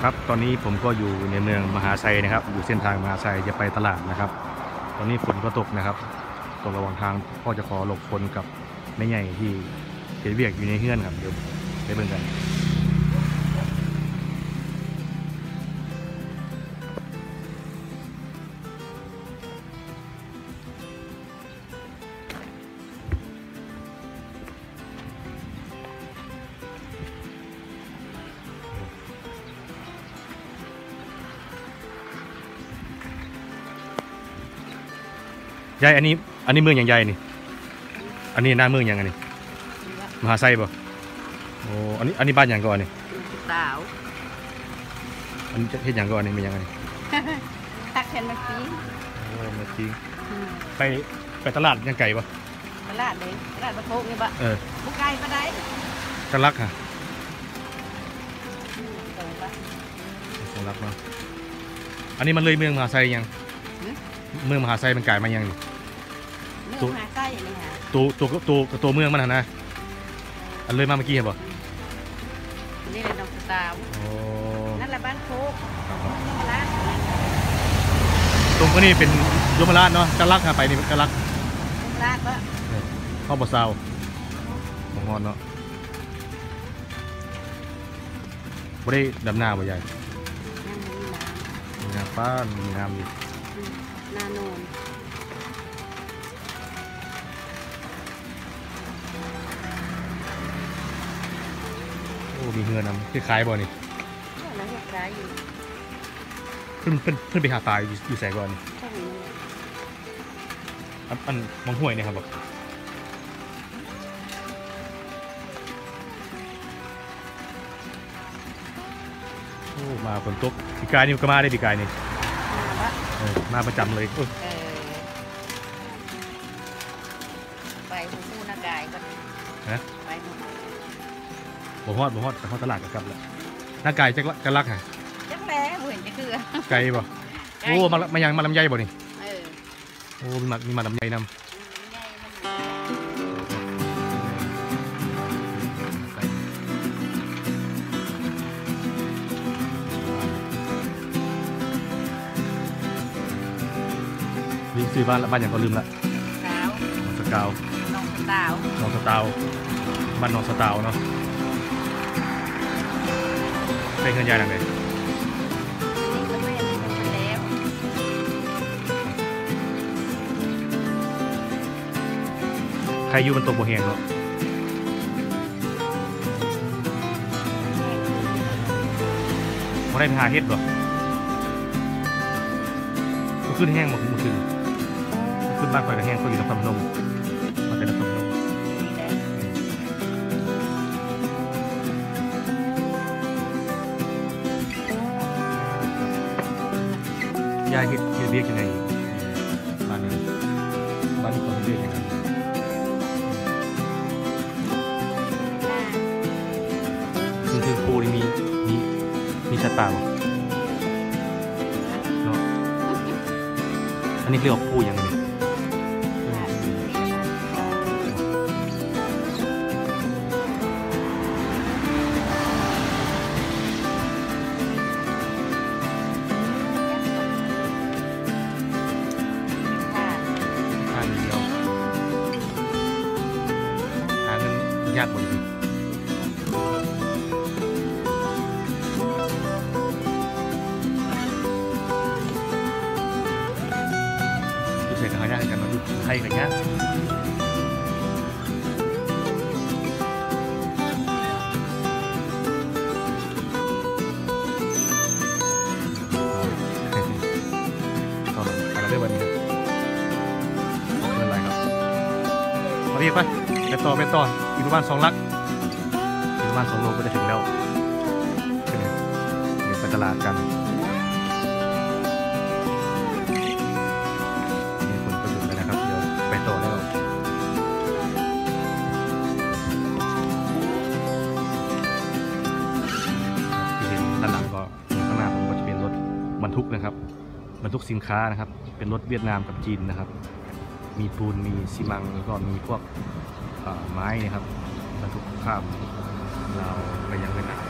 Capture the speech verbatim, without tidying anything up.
ครับตอนนี้ผมก็อยู่ในเมืองมหาไซนะครับอยู่เส้นทางมหาไซจะไปตลาดนะครับตอนนี้ฝนก็ตกนะครับตกระหว่างทางพ่อจะขอหลบฝนกับแม่ใหญ่ที่เฮ็ดเวียกอยู่ในเฮือนครับเดี๋ยวไปเบิ่งกันยายอันนี้อันนี้เมืองอย่างใหญ่นี่อันนี้หน้าเมืองอย่างไงนี่มหาไซป่ะโอ้อันนี้อันนี้บ้านอย่างก่อนนี่สาวอันนี้เฮ็ดอย่างก่อนนี่เป็นยังไงตักแทนเมื่อกี้โอ้มาจริงไปไปตลาดยังไก่ป่ะตลาดเลยตลาดประตูนี่บะเออบุกไก่ปะได้ตลักค่ะตรงปะตลักเนาะอันนี้มันเลยเมืองมหาไซยังเมืองมหาไซมันไก่มายังนี่เนื้อหาไส้นี่ฮะตัวตัวตัวตัวเมืองมันนะอันเลยมาเมื่อกี้เหรอนี่เป็นน้องสาวโอ้นั่นแหละบ้านโคกร้านตรงก็นี่เป็นยมราชเนาะกะลักหาไปนี่กะลักร้านปะข้าวบะซาวหงอนเนาะบ่ได้ดำนาบ่ใหญ่นั่นมีน้มีน้ำป้านมีน้ำอยู่ำนาโนนโอ้มีเฮือนำคล้ายๆบ่นี่แล้วก็ขายอยู่เพิ่นเพิ่นเพิ่นไปหาปลาอยู่อยู่ไสก่อนนี่ช่วงนี้อันอันมองห้วยนี่ครับบ่โอ้มาฝนตกปีกายนี่ก็มาได้ปีกายนี่มาปะเออมาประจำเลยโอ้ยเออไปหูคู่นากายก็ไปหมดบ่ฮอดบ่ฮอดแต่ฮอดตลาดก็กลับแล้วหน้ากายจักละกะลักฮะจักแล้เห็นจะคือไกลบ่โอ้มามายังมาลำไยบ่นี่เออโอ้มีมามีมาลำไยนำลืมซื้อบ้านละบ้านอย่างก็ลืมละสาวน้องสกาวน้องสาวน้องสตาวบ้านน้องสตาวเนาะเป็นเงินยายหนังเลยนี่ก็แม่ไปแล้วใครอยู่มันตกบ่แหงเนาะบ่ได้ไปหาเฮ็ดบ่มันขึ้นแห้งบ่มันขึ้นมันขึ้นบ้านข่อยก็แห้งข่อยอยู่นครพนมมาแต่นครพนมนี่แหละยายเฮ็ดเฮ็ดเรียกยังไงบ้านนี้บ้านนี้เขาเรียกยังไงซึ่งคือครูนี่มีมีมีสัตว์ป่าบ่เนาะอันนี้เรียกว่าครูยังไงทางเดียวหาเงินยากกว่าอยู่ดูเสร็จก็หายากกันมาดูไทยกันยากต่อไปเราได้วันนี้ขอบคุณอะไรครับมาพี่ไปไปต่อไปต่ออีกประมาณสองลักอีกประมาณสองโลก็จะถึงแล้วเดี๋ยวไปตลาดกันมีคนก็หยุดแล้วนะครับเดี๋ยวไปต่อแล้วที่เห็นด้านหลังก็ข้างหน้าผมก็จะเป็นรถบรรทุกนะครับบรรทุกสินค้านะครับเป็นรถเวียดนามกับจีนนะครับมีปูนมีซีมังแล้วก็มีพวกไม้นะครับบรรทุกข้ามเราไปยังเวียดนาม